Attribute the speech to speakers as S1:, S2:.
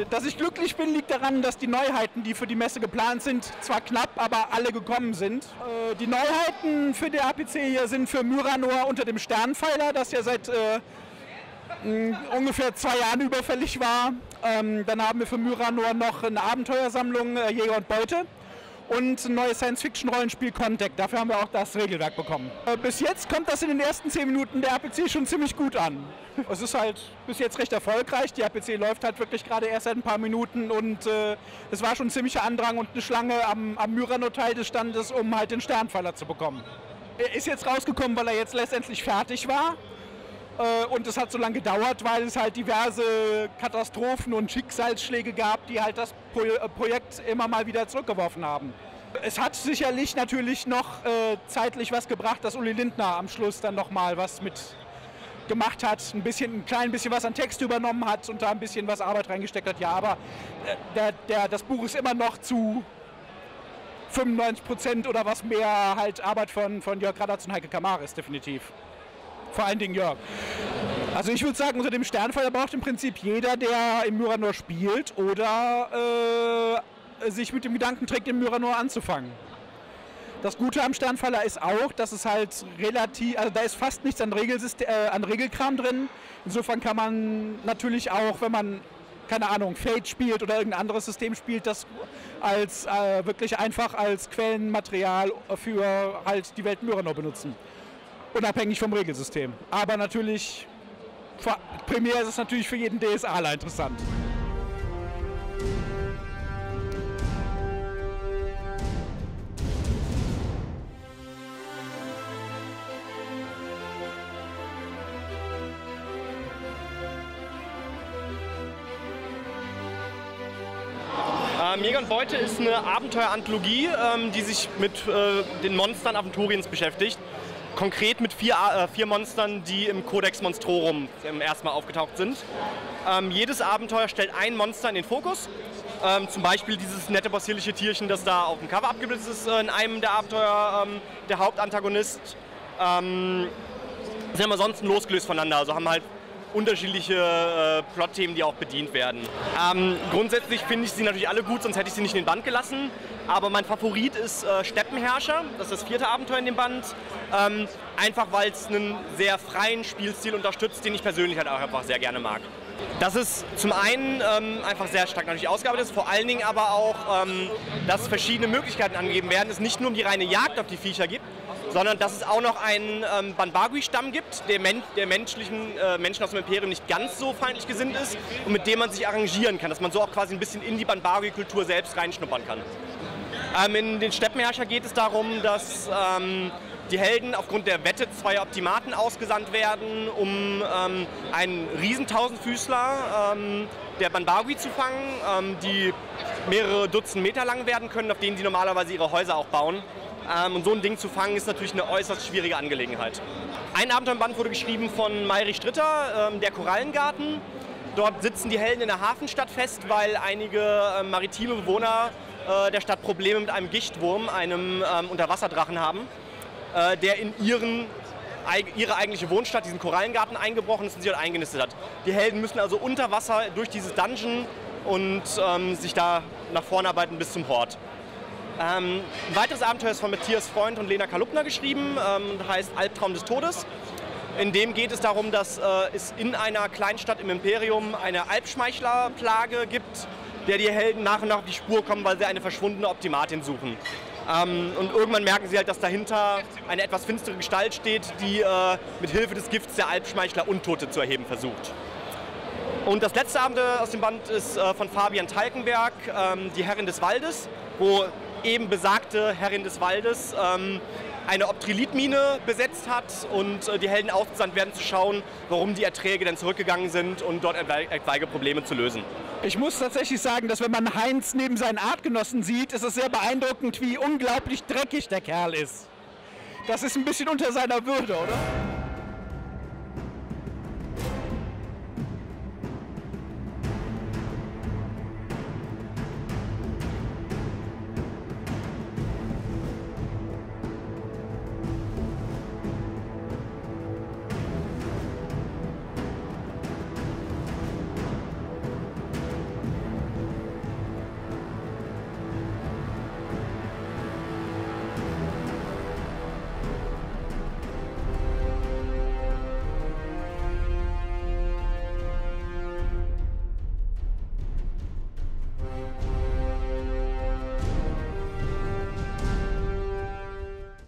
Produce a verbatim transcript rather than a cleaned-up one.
S1: dass ich glücklich bin, liegt daran, dass die Neuheiten, die für die Messe geplant sind, zwar knapp, aber alle gekommen sind. Äh, die Neuheiten für die A P C hier sind für Myranor unter dem Sternpfeiler, das ja seit äh, ungefähr zwei Jahren überfällig war. Ähm, dann haben wir für Myranor noch eine Abenteuersammlung äh, Jäger und Beute und ein neues Science-Fiction-Rollenspiel Contact. Dafür haben wir auch das Regelwerk bekommen. Äh, bis jetzt kommt das in den ersten zehn Minuten der A P C schon ziemlich gut an. Es ist halt bis jetzt recht erfolgreich. Die A P C läuft halt wirklich gerade erst seit ein paar Minuten und äh, es war schon ein ziemlicher Andrang und eine Schlange am, am Myranor-Teil des Standes, um halt den Sternpfeiler zu bekommen. Er ist jetzt rausgekommen, weil er jetzt letztendlich fertig war. Und es hat so lange gedauert, weil es halt diverse Katastrophen und Schicksalsschläge gab, die halt das Pro Projekt immer mal wieder zurückgeworfen haben. Es hat sicherlich natürlich noch äh, zeitlich was gebracht, dass Uli Lindner am Schluss dann noch mal was mit gemacht hat, ein bisschen, ein klein bisschen was an Text übernommen hat und da ein bisschen was Arbeit reingesteckt hat. Ja, aber äh, der, der, das Buch ist immer noch zu fünfundneunzig Prozent oder was mehr halt Arbeit von, von Jörg Radatz und Heike Kamaris, definitiv. Vor allen Dingen Jörg. Also ich würde sagen, unter dem Sternpfeiler braucht im Prinzip jeder, der im Myranor spielt oder äh, sich mit dem Gedanken trägt, im Myranor anzufangen. Das Gute am Sternpfeiler ist auch, dass es halt relativ, also da ist fast nichts an, Regelsystem, äh, an Regelkram drin. Insofern kann man natürlich auch, wenn man, keine Ahnung, Fate spielt oder irgendein anderes System spielt, das als äh, wirklich einfach als Quellenmaterial für halt die Welt Myranor benutzen. Unabhängig vom Regelsystem. Aber natürlich, primär ist es natürlich für jeden DSAler interessant.
S2: Ähm, Jäger und Beute ist eine Abenteueranthologie, ähm, die sich mit äh, den Monstern Aventuriens beschäftigt. Konkret mit vier, äh, vier Monstern, die im Codex Monstrorum im ersten Mal aufgetaucht sind. Ähm, jedes Abenteuer stellt ein Monster in den Fokus. Ähm, zum Beispiel dieses nette possierliche Tierchen, das da auf dem Cover abgebildet ist, äh, in einem der Abenteuer ähm, der Hauptantagonist. Ähm, sind aber sonst losgelöst voneinander, also haben halt unterschiedliche äh, Plotthemen, die auch bedient werden. Ähm, grundsätzlich finde ich sie natürlich alle gut, sonst hätte ich sie nicht in den Band gelassen. Aber mein Favorit ist äh, Steppenherrscher, das ist das vierte Abenteuer in dem Band. Ähm, einfach weil es einen sehr freien Spielstil unterstützt, den ich persönlich halt auch einfach sehr gerne mag. Das ist zum einen ähm, einfach sehr stark natürlich ausgearbeitet ist, vor allen Dingen aber auch, ähm, dass verschiedene Möglichkeiten angegeben werden. Es nicht nur um die reine Jagd auf die Viecher gibt, sondern dass es auch noch einen ähm, Banbagui-Stamm gibt, der, Men der menschlichen, äh, Menschen aus dem Imperium nicht ganz so feindlich gesinnt ist und mit dem man sich arrangieren kann, dass man so auch quasi ein bisschen in die Banbagui-Kultur selbst reinschnuppern kann. Ähm, in den Steppenherrscher geht es darum, dass ähm, die Helden aufgrund der Wette zweier Optimaten ausgesandt werden, um ähm, einen Riesentausendfüßler ähm, der Banbagui zu fangen, ähm, die mehrere Dutzend Meter lang werden können, auf denen sie normalerweise ihre Häuser auch bauen. Ähm, und so ein Ding zu fangen ist natürlich eine äußerst schwierige Angelegenheit. Ein Abenteuerband wurde geschrieben von Mayri Stritter, ähm, der Korallengarten. Dort sitzen die Helden in der Hafenstadt fest, weil einige äh, maritime Bewohner äh, der Stadt Probleme mit einem Gichtwurm, einem ähm, Unterwasserdrachen haben, äh, der in ihren, ihre eigentliche Wohnstadt, diesen Korallengarten, eingebrochen ist und sie dort eingenistet hat. Die Helden müssen also unter Wasser durch dieses Dungeon und ähm, sich da nach vorne arbeiten bis zum Hort. Ähm, ein weiteres Abenteuer ist von Matthias Freund und Lena Kalupner geschrieben, ähm, heißt Albtraum des Todes. In dem geht es darum, dass äh, es in einer Kleinstadt im Imperium eine Alpschmeichlerplage gibt, der die Helden nach und nach auf die Spur kommen, weil sie eine verschwundene Optimatin suchen. Ähm, und irgendwann merken sie halt, dass dahinter eine etwas finstere Gestalt steht, die äh, mit Hilfe des Gifts der Alpschmeichler Untote zu erheben versucht. Und das letzte Abenteuer aus dem Band ist äh, von Fabian Talkenberg, ähm, die Herrin des Waldes, wo eben besagte Herrin des Waldes ähm, eine Optrilitmine besetzt hat und äh, die Helden ausgesandt werden, zu schauen, warum die Erträge denn zurückgegangen sind und dort etwaige Probleme zu lösen.
S1: Ich muss tatsächlich sagen, dass wenn man Heinz neben seinen Artgenossen sieht, ist es sehr beeindruckend, wie unglaublich dreckig der Kerl ist. Das ist ein bisschen unter seiner Würde, oder?